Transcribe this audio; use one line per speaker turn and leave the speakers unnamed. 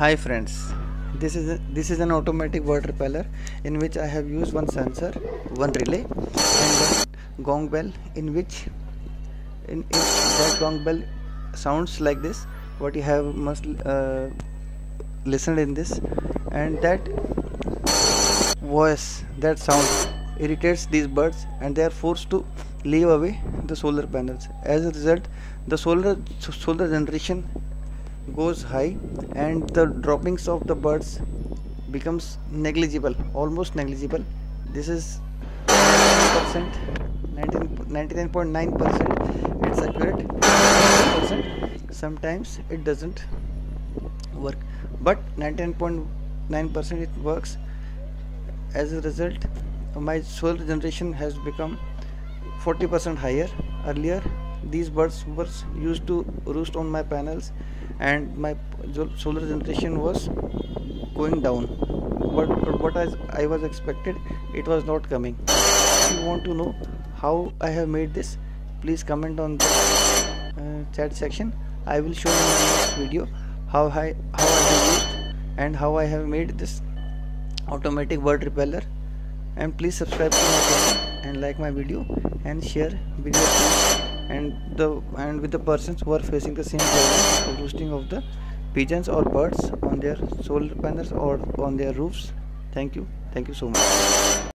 Hi friends, this is an automatic bird repeller in which I have used one sensor, one relay, and one gong bell. In which that gong bell sounds like this. What you have must listened in this, and that voice, that sound irritates these birds, and they are forced to leave away the solar panels. As a result, the solar generation goes high, and the droppings of the birds becomes negligible, almost negligible. This is 99%, 99.9% it's accurate. 1% sometimes it doesn't work, but 99.9% it works. As a result, my solar generation has become 40% higher. Earlier these birds were used to roost on my panels, and my solar generation was going down, but what I was expected, it was not coming. If you want to know how I have made this, please comment on the chat section. I will show you in the next video how I have used and how I have made this automatic bird repeller. And please subscribe to my channel and like my video and share with your friends and with the persons who are facing the same problem of roosting of the pigeons or birds on their solar panels or on their roofs. Thank you so much.